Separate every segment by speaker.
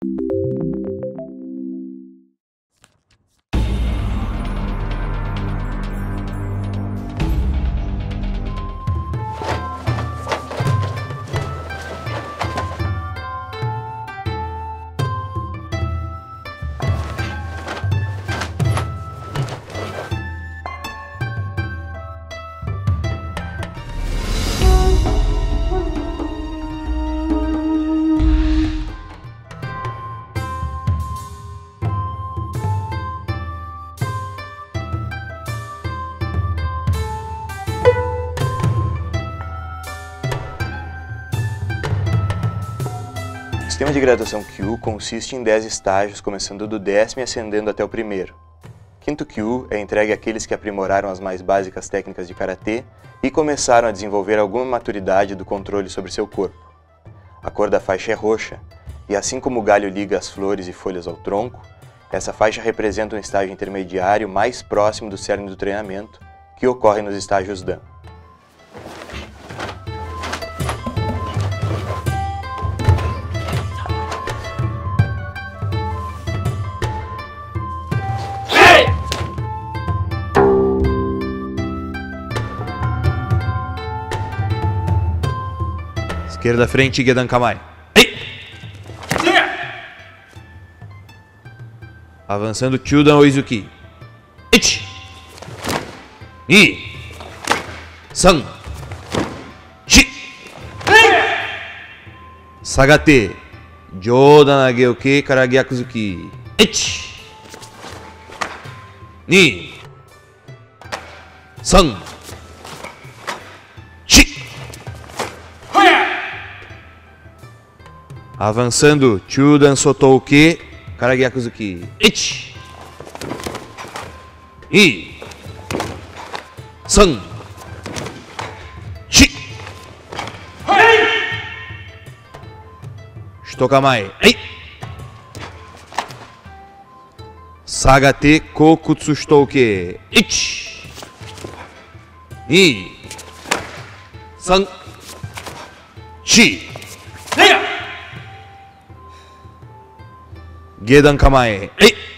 Speaker 1: O sistema de graduação Kyu consiste em 10 estágios, começando do 10º e ascendendo até o 1º. Quinto Kyu é entregue àqueles que aprimoraram as mais básicas técnicas de Karatê e começaram a desenvolver alguma maturidade do controle sobre seu corpo. A cor da faixa é roxa, e assim como o galho liga as flores e folhas ao tronco, essa faixa representa um estágio intermediário mais próximo do cerne do treinamento, que ocorre nos estágios Dan.
Speaker 2: Esquerda frente, Gedan Kamae. Avançando, Chudan Oizuki. 1 2 3 4 Sagate Jodan Nageoke Karagyakuzuki. 1 2 3 4 Avançando, Chudan Sotouke Karagyakuzuki. 1 2 3 4 Shitokamae. Sagate Kokutsu Shitouke. 1 2 3 4 Gedan Kamae.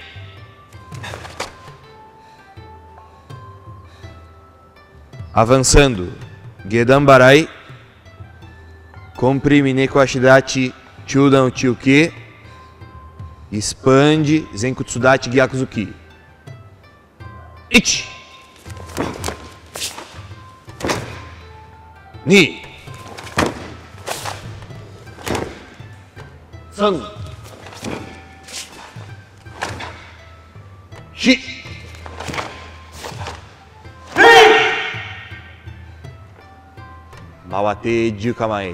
Speaker 2: Avançando, Gedan Barai. Comprime Neko Ashidachi Chudan Uchiuke. Expande Zenkutsudachi Gyakuzuki. 1 2 3 4 Mawate Jiu Kamae.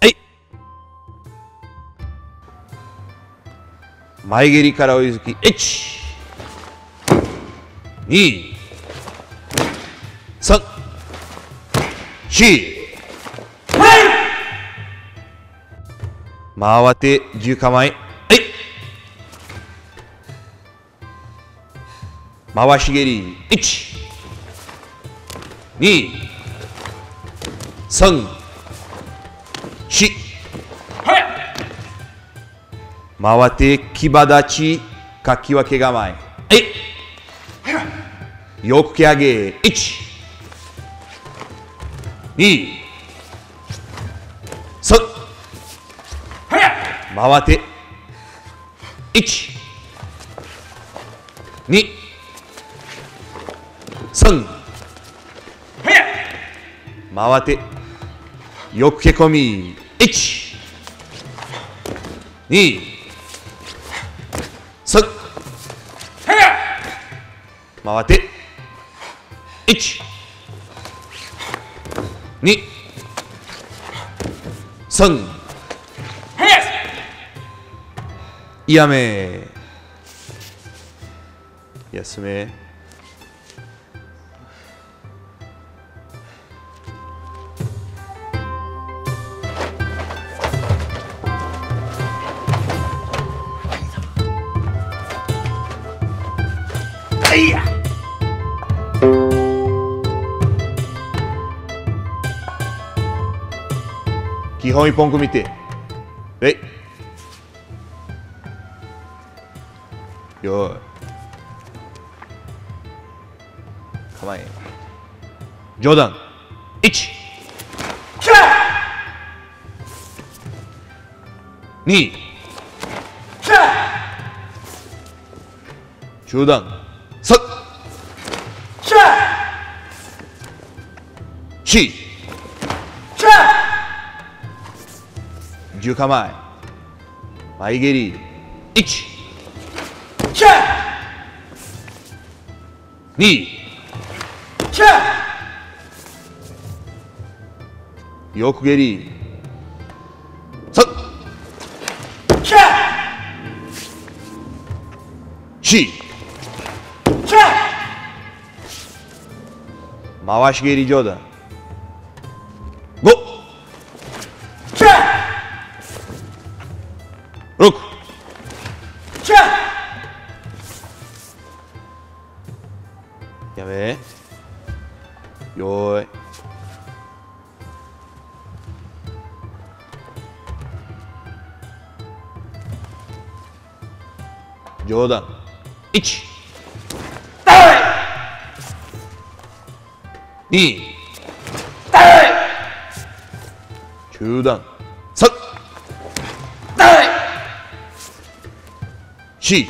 Speaker 2: Maegeri Kara Oizuki. 1 2 3 4 Mawate Jiu Kamae. Mawashigeri. 1 2 3 4 Mawate Kibadachi Kakiwake Gamae. Yoku Keage. 1 2 3 Mawate. 1 2 3 Mawate. Yoku kekomi. 1 2 3 Mawate. 1 2 3 やめ。休め。基本一本組手。はい。 よーい構え上段1 2中段3 4 10構え前蹴り1 2横蹴り3 4回し蹴り上段5 6 やめよーい上段1 2中段3 4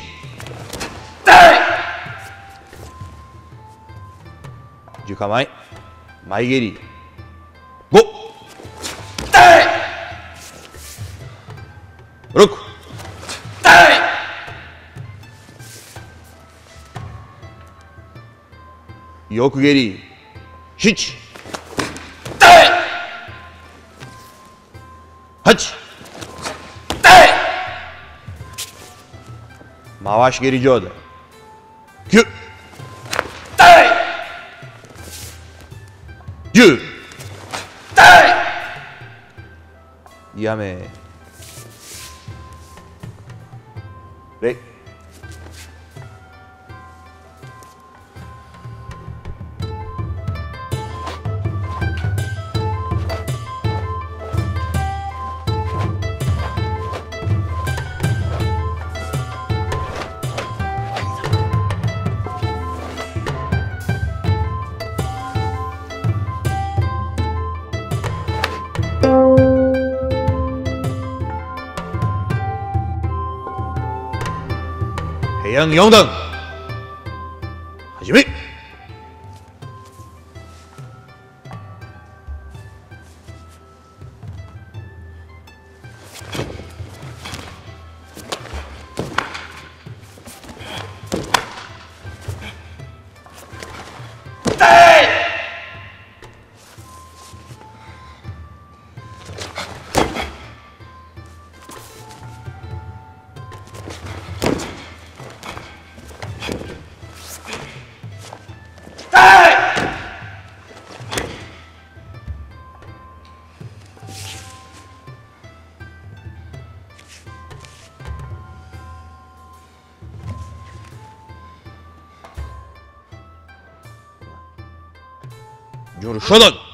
Speaker 2: 10構え前蹴り5 6 横蹴り7 8回し蹴り上段9 10やめ礼平安4段始め上段